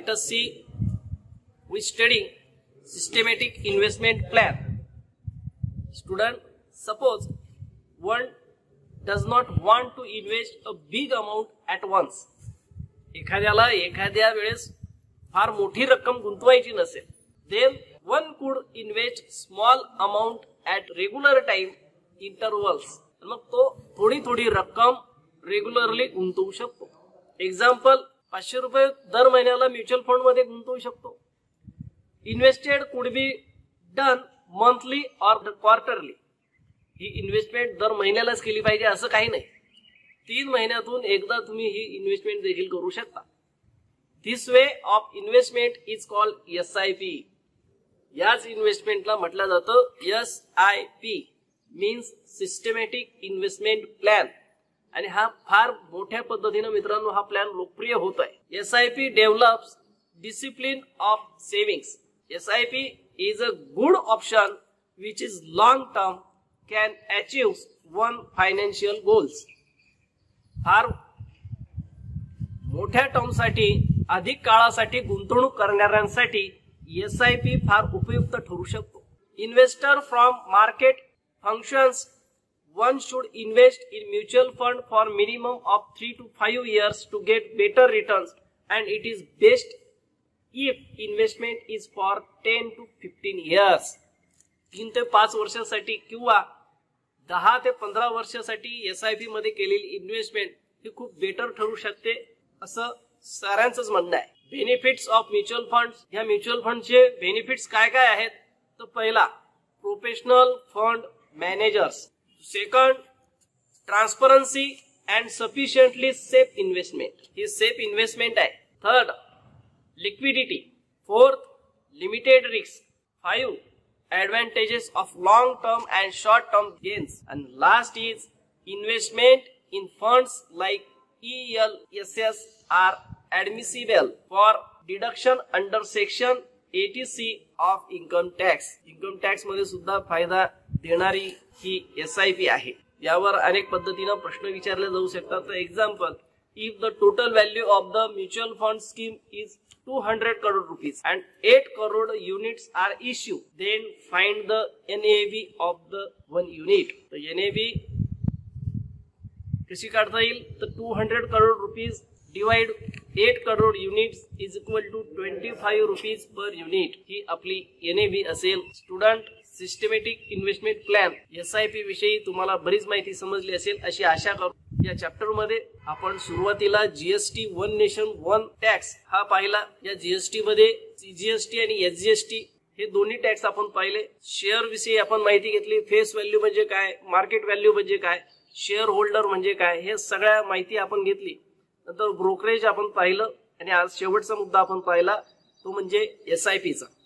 let us see, we study systematic investment plan. Student, suppose one does not want to invest a big amount at once. एखाद्याला एखाद्या वेळेस फार मोठी रक्कम गुंतवायची नसेल, then one could invest small amount at regular time intervals. मग तो थोडी थोडी रक्कम रेग्युलरली गुंतवू शकतो. एक्झाम्पल, 500 रुपये दर महिन्याला म्युच्युअल फंड मध्ये गुंतवू शकतो. Invested could be done monthly और क्वार्टरली. ही इन्व्हेस्टमेंट दर महिन्यालाच केली पाहिजे असं काही नाही. 3 महिन्यातून एकदा तुम्ही ही इन्व्हेस्टमेंट देखील करू शकता. This way of investment is called SIP. याच इन्व्हेस्टमेंटला म्हटलं जातं SIP, means systematic investment plan. आणि हा फार मोठ्या पद्धतीने मित्रांनो हा प्लॅन लोकप्रिय होत आहे. SIP develops discipline of savings. SIP is a good option which is long term, can achieve one financial goals. फार मोठ्या टर्म साठी, अधिक काळासाठी गुंतवणूक करणाऱ्यांसाठी SIP फार उपयुक्त ठरू शकतो. Investor from market functions, one should invest in mutual fund for minimum of 3 to 5 years to get better returns, and it is best if investment is for 10 to 15 years. 3 ते 5 वर्षासाठी किंवा 10 ते 15 वर्षासाठी SIP मध्ये केलेली इन्व्हेस्टमेंट ही खूप better ठरू शकते असं सारांचंच म्हणणं आहे. Benefits of mutual funds. या म्युच्युअल फंडचे बेनिफिट्स काय काय आहेत? तर पहिला, professional fund managers. Second, transparency and sufficiently safe investment. ही सेफ इन्व्हेस्टमेंट आहे. Third, liquidity. Fourth, limited risk. 5, advantages of long term and short term gains. And last is investment in funds like ELSS are admissible for deduction under section 80C of income tax. Income tax मध्ये सुद्धा फायदा देणारी ही SIP आहे. यावर अनेक पद्धतीने प्रश्न विचारले जाऊ शकतात. Example, if the total value of the mutual fund scheme is 200 crore rupees and 8 crore units are issued, then find the NAV of the one unit. तो NAV कशी काढता येईल? तर 200 crore rupees divide 8 crore units is equal to 25 rupees per unit. ही आपली NAV असेल. Student, systematic investment plan SIP विषयी तुम्हाला बरीच माहिती समजली असेल अशी आशा करतो. या चॅप्टर मध्ये आपण सुरुवातीला GST, one nation one tax हा पाहिला. या GST मध्ये CGST आणि SGST हे दोन्ही टॅक्स आपण पाहिले. शेअर विषयी आपण माहिती घेतली. फेस व्हॅल्यू म्हणजे काय, मार्केट व्हॅल्यू म्हणजे काय, शेअर होल्डर म्हणजे काय, हे सगळ्या माहिती आपण घेतली. नंतर ब्रोकरेज आपण पाहिलं आणि आज शेवटचा मुद्दा आपण पाहिला तो म्हणजे SIP चा.